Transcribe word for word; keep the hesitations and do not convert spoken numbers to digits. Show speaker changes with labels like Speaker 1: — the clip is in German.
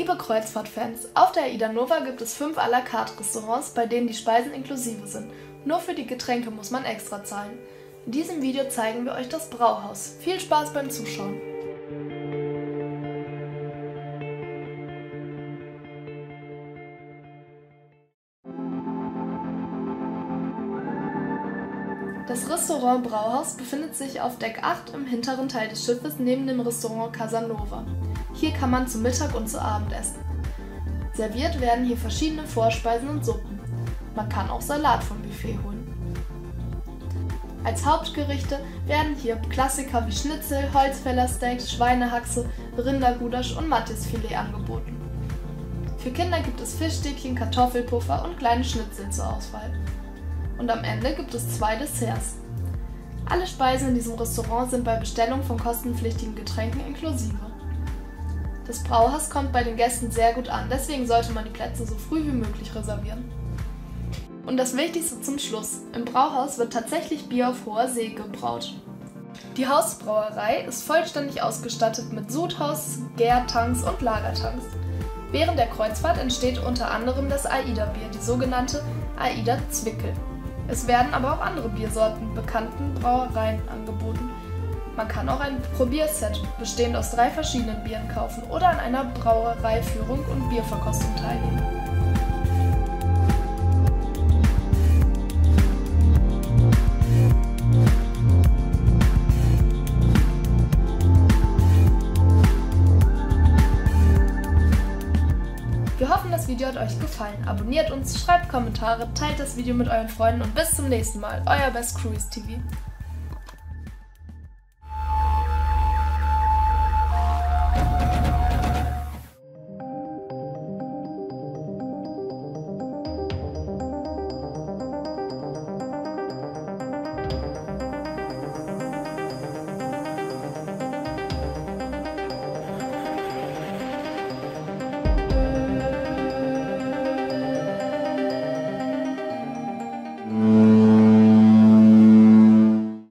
Speaker 1: Liebe Kreuzfahrtfans, auf der AIDA Nova gibt es fünf à la carte Restaurants, bei denen die Speisen inklusive sind. Nur für die Getränke muss man extra zahlen. In diesem Video zeigen wir euch das Brauhaus. Viel Spaß beim Zuschauen! Das Restaurant Brauhaus befindet sich auf Deck acht im hinteren Teil des Schiffes neben dem Restaurant Casanova. Hier kann man zu Mittag und zu Abend essen. Serviert werden hier verschiedene Vorspeisen und Suppen. Man kann auch Salat vom Buffet holen. Als Hauptgerichte werden hier Klassiker wie Schnitzel, Holzfällersteak, Schweinehaxe, Rindergulasch und Mattisfilet angeboten. Für Kinder gibt es Fischstäbchen, Kartoffelpuffer und kleine Schnitzel zur Auswahl. Und am Ende gibt es zwei Desserts. Alle Speisen in diesem Restaurant sind bei Bestellung von kostenpflichtigen Getränken inklusive. Das Brauhaus kommt bei den Gästen sehr gut an, deswegen sollte man die Plätze so früh wie möglich reservieren. Und das Wichtigste zum Schluss: Im Brauhaus wird tatsächlich Bier auf hoher See gebraut. Die Hausbrauerei ist vollständig ausgestattet mit Sudhaus, Gärtanks und Lagertanks. Während der Kreuzfahrt entsteht unter anderem das AIDA-Bier, die sogenannte AIDA Zwickel. Es werden aber auch andere Biersorten bekannten Brauereien angeboten. Man kann auch ein Probierset bestehend aus drei verschiedenen Bieren kaufen oder an einer Brauereiführung und Bierverkostung teilnehmen. Wir hoffen, das Video hat euch gefallen. Abonniert uns, schreibt Kommentare, teilt das Video mit euren Freunden und bis zum nächsten Mal. Euer Best Cruise T V.